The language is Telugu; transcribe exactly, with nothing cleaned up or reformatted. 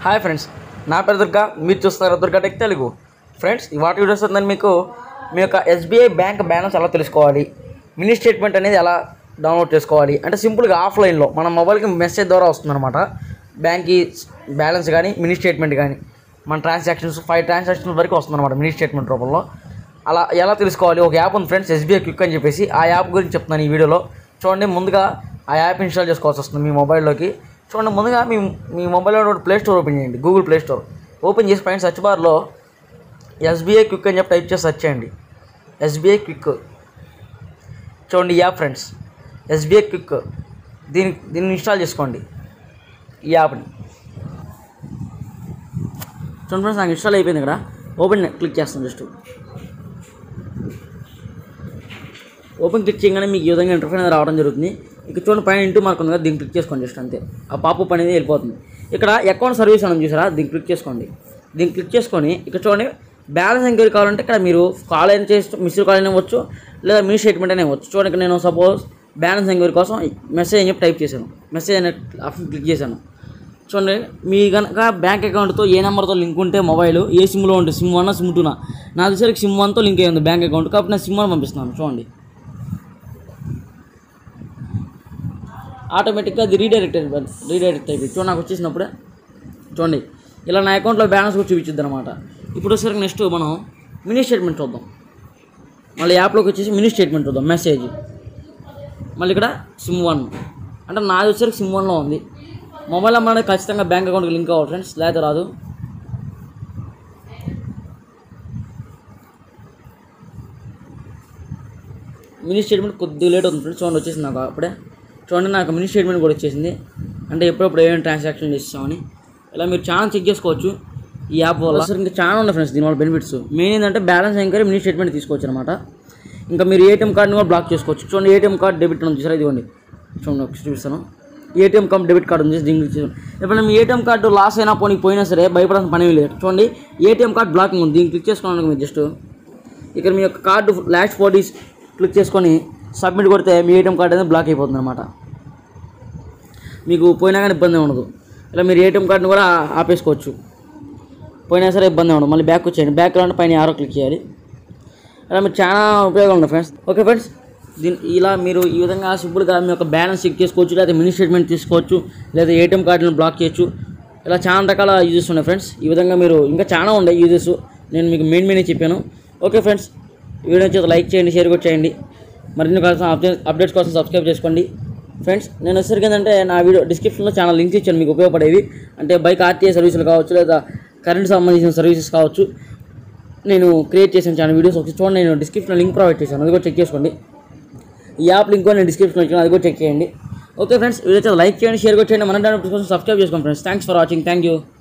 హాయ్ ఫ్రెండ్స్, నా పేరు దుర్గా. మీరు చూస్తున్నారు దుర్గా టెక్ తెలుగు. ఫ్రెండ్స్, ఈ వాటి వీడియోస్ ఉందని మీకు మీ యొక్క ఎస్బీఐ బ్యాంక్ బ్యాలెన్స్ ఎలా తెలుసుకోవాలి, మినీ స్టేట్మెంట్ అనేది ఎలా డౌన్లోడ్ చేసుకోవాలి అంటే సింపుల్గా ఆఫ్లైన్లో మన మొబైల్కి మెసేజ్ ద్వారా వస్తుందన్నమాట. బ్యాంక్కి బ్యాలెన్స్ కానీ మినీ స్టేట్మెంట్ కానీ మన ట్రాన్సాక్షన్స్ ఫైవ్ ట్రాన్సాక్షన్స్ వరకు వస్తుందన్నమాట మినీ స్టేట్మెంట్ రూపంలో. అలా ఎలా తెలుసుకోవాలి? ఒక యాప్ ఉంది ఫ్రెండ్స్, ఎస్బీఐ క్విక్ అని చెప్పేసి. ఆ యాప్ గురించి చెప్తున్నాను ఈ వీడియోలో. చూడండి, ముందుగా ఆ యాప్ ఇన్స్టాల్ చేసుకోవాల్సి వస్తుంది మీ మొబైల్లోకి. చూడండి, ముందుగా మీ మీ మొబైల్లో ప్లే స్టోర్ ఓపెన్ చేయండి. గూగుల్ ప్లే స్టోర్ ఓపెన్ చేసి పైన సెర్చ్ బార్లో ఎస్బీఐ క్విక్ అని చెప్పి టైప్ చేసి సెర్చ్ చేయండి. ఎస్బీఐ క్విక్ చూడండి, ఈ యాప్ ఫ్రెండ్స్, ఎస్బీఐ క్విక్. దీని దీన్ని ఇన్స్టాల్ చేసుకోండి ఈ యాప్ని. చూడండి ఫ్రెండ్స్, నాకు ఇన్స్టాల్ అయిపోయింది. ఇక్కడ ఓపెన్ క్లిక్ చేస్తాను. జస్ట్ ఓపెన్ క్లిక్ చేయగానే మీకు ఈ విధంగా ఇంటర్ఫేస్ అనేది రావడం జరుగుతుంది. ఇక్కడ చూడండి, పైన ఇంటూ మార్క్ ఉంది కదా, దీన్ని క్లిక్ చేసుకోండి. జస్ట్ అంతే, ఆ పాపప్ అనేది వెళ్ళిపోతుంది. ఇక్కడ అకౌంట్ సర్వీస్ అని చూసారా, దీన్ని క్లిక్ చేసుకోండి. దీన్ని క్లిక్ చేసుకొని ఇక్కడ చూడండి, బ్యాలెన్స్ ఎంక్వైరీ కావాలంటే ఇక్కడ మీరు కాల్ అయినా చేసి మిస్డ్ కాల్ అయినా ఇవ్వచ్చు, లేదా మినీ స్టేట్మెంట్ అయినా ఇవ్వచ్చు. చూడండి, ఇక్కడ నేను సపోజ్ బ్యాలెన్స్ ఎంక్వైరీ కోసం మెసేజ్ అని చెప్పి టైప్ చేశాను. మెసేజ్ అనే ఆప్షన్ క్లిక్ చేశాను. చూడండి, మీ కనుక బ్యాంక్ అకౌంట్తో ఏ నెంబర్తో లింక్ ఉంటే మొబైల్ ఏ సిమ్లో ఉంటే సిమ్ వన్ సిమ్ టూనా, నా దగ్గర సిమ్ వన్తో లింక్ అయ్యింది బ్యాంక్ అకౌంట్, కాబట్టి నేను సిమ్ వన్ పంపిస్తున్నాను. చూడండి, ఆటోమేటిక్గా అది రీడైరెక్ట్ అయిపోయింది. రీడైరెక్ట్ అయిపోయింది. చూడండి, నాకు వచ్చేసినప్పుడే చూడండి ఇలా నా అకౌంట్లో బ్యాలెన్స్ కూడా చూపించింది అనమాట. ఇప్పుడు వచ్చేసరికి నెక్స్ట్ మనం మినీ స్టేట్మెంట్ చూద్దాం. మళ్ళీ యాప్లోకి వచ్చేసి మినీ స్టేట్మెంట్ చూద్దాం. మెసేజ్ మళ్ళీ ఇక్కడ సిమ్ వన్ అంటే నాది వచ్చేసరికి సిమ్ వన్లో ఉంది. మొబైల్ నెంబర్ అనేది ఖచ్చితంగా బ్యాంక్ అకౌంట్కి లింక్ అవ్వాలి ఫ్రెండ్స్, లేకపోతే రాదు. మినీ స్టేట్మెంట్ కొద్దిగా లేట్ అవుతుంది ఫ్రెండ్స్. చూడండి, వచ్చేసింది నాకు అప్పుడే. చూడండి, నాకు మినీ స్టేట్మెంట్ కూడా వచ్చేసింది. అంటే ఎప్పుడప్పుడు ఏమేమి ట్రాన్సాక్షన్ చేస్తామని ఇలా మీరు చాలా చెక్ చేసుకోవచ్చు ఈ యాప్ వల్ల. అసలు ఇంకా చాలా ఉన్నాయి ఫ్రెండ్స్ దీనివల్ల బెనిఫిట్స్. మెయిన్ ఏంటంటే బ్యాలెన్స్ ఎంక్వైరీ మినీ స్టేట్మెంట్ తీసుకోవచ్చు అనమాట. ఇంకా మీరు ఏటీఎం కార్డుని కూడా బ్లాక్ చేసుకోవచ్చు. చూడండి, ఏటీఎం కార్డు డెబిట్ ఉంది చూసారా, ఇదిగోండి. చూడండి, చూపిస్తాను. ఏటీఎం కార్డు డెబిట్ కార్డు ఉంది, దీనికి చూడండి. ఎప్పుడైనా మీ ఏటీఎం కార్డు లాస్ అయినా పోనీ పోయినా సరే భయపడాల్సిన పని లేదు. చూడండి, ఏటీఎం కార్డు బ్లాకింగ్ ఉంది, దీన్ని క్లిక్ చేసుకోవడానికి మీరు జస్ట్ ఇక్కడ మీ యొక్క కార్డు లాస్ట్ ఫోర్ డీస్ క్లిక్ చేసుకొని సబ్మిట్ కొడితే మీ ఏటీఎం కార్డు అనేది బ్లాక్ అయిపోతుంది అనమాట. మీకు పోయినా కానీ ఇబ్బంది ఉండదు. ఇలా మీరు ఏటీఎం కార్డుని కూడా ఆపేసుకోవచ్చు, పోయినా సరే ఇబ్బంది ఉండదు. మళ్ళీ బ్యాక్ వచ్చేయండి. బ్యాక్ రాండి, పైన ఆరో క్లిక్ చేయాలి. ఇలా మీరు చాలా ఉపయోగాలు ఉన్నాయి ఫ్రెండ్స్. ఓకే ఫ్రెండ్స్, దీని ఇలా మీరు ఈ విధంగా సింపుల్గా మీ యొక్క బ్యాలెన్స్ చెక్ చేసుకోవచ్చు, లేదా మినీ స్టేట్మెంట్ తీసుకోవచ్చు, లేదా ఏటీఎం కార్డులను బ్లాక్ చేయొచ్చు. ఇలా చాలా రకాల యూజెస్ ఉన్నాయి ఫ్రెండ్స్. ఈ విధంగా మీరు ఇంకా చాలా ఉన్నాయి యూజెస్, నేను మీకు మెయిన్ మెయిన్ చెప్పాను. ఓకే ఫ్రెండ్స్, వీడియో చేత లైక్ చేయండి, షేర్ కూడా చేయండి. మరిన్ని కోసం అప్డేట్స్ కోసం సబ్స్క్రైబ్ చేసుకోండి ఫ్రెండ్స్. నేను వచ్చేసరికి ఏంటంటే నా వీడియో డిస్క్రిప్షన్లో చాలా లింక్స్ ఇచ్చాను మీకు ఉపయోగపడేవి. అంటే బైక్ ఆర్టీఏ సర్వీసులు కావచ్చు, లేదా కరెంట్ సంబంధించిన సర్వీసెస్ కావచ్చు. నేను క్రియేట్ చేసిన చాలా వీడియోస్ ఒకటి చూడండి, నేను డిస్క్రిప్షన్లో లింక్ ప్రొవైడ్ చేశాను, అది కూడా చెక్ చేసుకోండి. ఈ యాప్ లింక్ కూడా నేను డిస్క్రిప్షన్లో ఇచ్చాను, అది కూడా చెక్ చేయండి. ఓకే ఫ్రెండ్స్, వీడియో లైక్ చేయండి, షేర్ కూడా చేయండి. మన కోసం సబ్స్క్రైబ్ చేసుకోండి friends. Thanks for watching. Thank you.